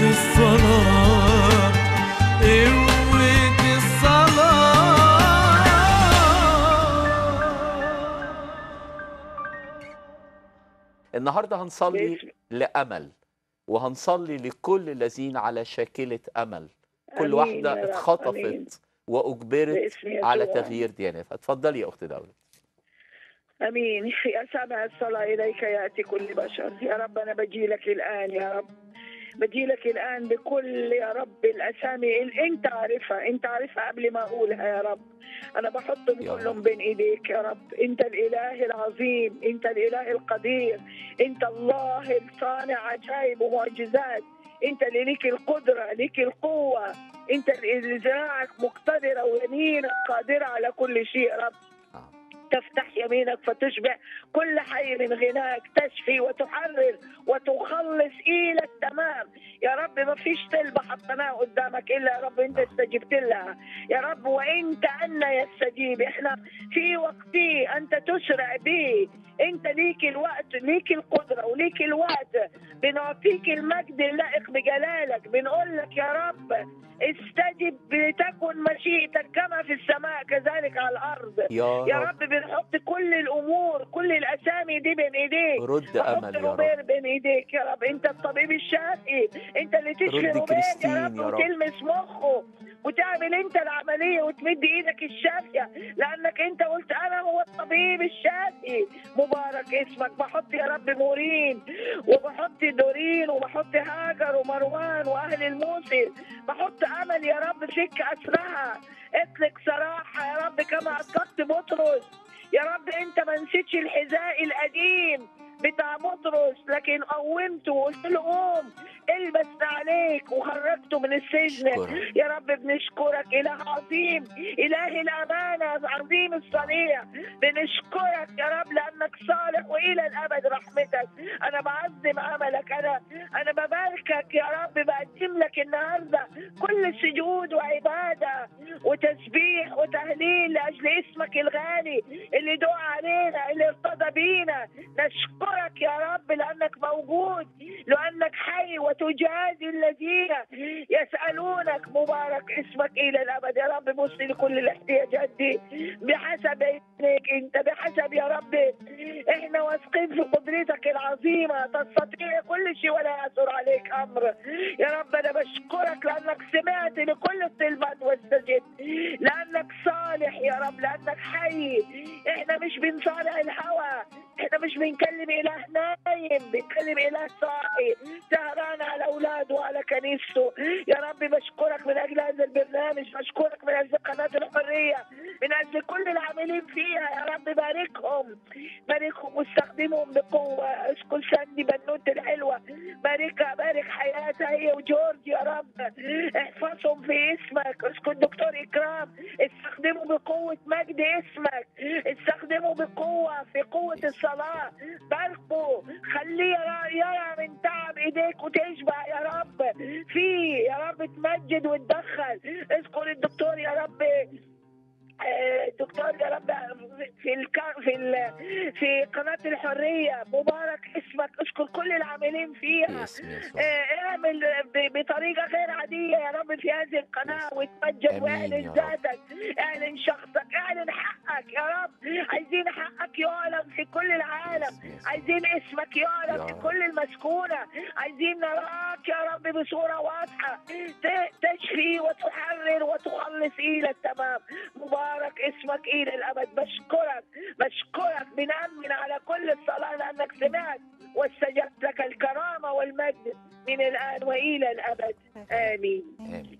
الصلاة، قوة الصلاة. النهارده هنصلي باسم لأمل، وهنصلي لكل الذين على شاكلة أمل، كل امين واحدة يا رب، امين اتخطفت وأجبرت باسم على يسوع. تغيير ديانتها. اتفضلي يا أخت دولة. امين. يا سامع الصلاه اليك ياتي كل بشر. يا رب انا بجي لك الان، يا رب بجي لك الان بكل يا رب الاسامي اللي انت عارفها، انت عارفها قبل ما اقولها يا رب. انا بحطهم يا كلهم رب بين ايديك يا رب. انت الاله العظيم، انت الاله القدير، انت الله الصانع عجائب ومعجزات، انت اللي ليك القدره، ليك القوه، انت اللي ذراعك مقتدره ويمينك قادره على كل شيء يا رب. تفتح يمينك فتشبع كل حي من غناك، تشفي وتحرر وتخلص إلى التمام يا رب. ما فيش طلبة حطيناها قدامك إلا يا رب أنت استجبت لها يا رب. وأنت أن يستجيب، إحنا في وقتي أنت تسرع به، أنت ليك الوقت، ليك القدرة وليك الوقت. بنعطيك المجد اللائق بجلالك، بنقول لك يا رب استجب، لتكن مشيئتك كما في السماء كذلك على الأرض يا يا رب. رب. بنحط كل الأمور، كل الأسامي دي بين إيديك. رد بحط أمل يا رب، روبير بين إيديك يا رب، أنت الطبيب الشافي، أنت اللي تشفي رد روبير يا كريستين رب يا رب. وتلمس مخه وتعمل أنت العملية وتمد إيدك الشافية، لأنك أنت قلت أنا هو الطبيب الشافي. مبارك اسمك. بحط يا رب مورين وبحط دورين وبحط هاجر ومروان وأهل الموصل. بحط أمل يا رب، فك أسرها، اطلق صراحة يا رب كما أطلقت بطرس يا رب. أنت ما نسيتش الحذاء القديم بتاع بطرس، لكن قومته وقلت له قوم البس عليك وخرجته من السجن أشكرك. يا رب. بنشكرك إله عظيم، إله الأمانة، عظيم الصنيع. بنشكرك يا رب لأنك صالح وإلى الأبد رحمتك. أنا بعظم عملك، أنا بباركك يا رب. بقدم لك النهارده كل سجود وعبادة وتسبيح وتهليل لأجل اسمك الغالي اللي دعا علينا، اللي ارتضى بينا. نشكرك يا رب لأنك موجود، لأنك حي وتجازي الذين يسألونك. مبارك اسمك إلى الأبد يا رب. بص لكل الاحتياجات دي بحسب عينيك أنت، بحسب يا رب. إحنا واثقين في قدرتك العظيمة، تستطيع كل شيء ولا يعثر عليك أمر يا رب. أنا بشكرك لأنك سمعت لكل الطلبات واستجبت، لأنك صالح يا رب، لأنك حي. إحنا مش بنصارع الهوى، إحنا مش بنكلم إله نايم، بنكلم إله صاحي سهران على أولاده وعلى كنيسته يا رب. بشكرك من أجل هذا البرنامج، بشكرك من أجل قناة الحرية، من أجل كل العاملين فيها يا رب. باركهم باركهم واستخدمهم بقوة. اشكر ساندي بنوت الحلوة، باركها، بارك حياتها هي وجورج يا رب. احفظهم في اسمك. اشكر دكتور إكرام، استخدمه بقوة مجد اسمك، استخدمه بقوة في قوة الصلاة. باركه، خليه يرى من تعب ايديك وتشبع يا رب فيه يا رب. تمجد وتدخل. اذكر الدكتور يا رب، دكتور يا رب في قناة الحرية. مبارك اسمك. اشكر كل العاملين فيها. باسم يسوع. اعمل بطريقة غير عادية يا رب في هذه القناة وتمجد آمين واعلن يا رب. ذاتك، اعلن شخصك، اعلن حقك يا رب. عايزين حقك يعلن في كل العالم، باسم يسوع. عايزين اسمك يعلن يا في رب. كل المسكونة، عايزين نراك يا رب بصورة واضحة، تشفي وتحرر وتخلص إلى التمام. مبارك اسمك إلى الأبد. بشكرك بنأمن على كل الصلاة لأنك سمعت واستجبت. لك الكرامة والمجد من الآن وإلى الأبد. آمين. آمين.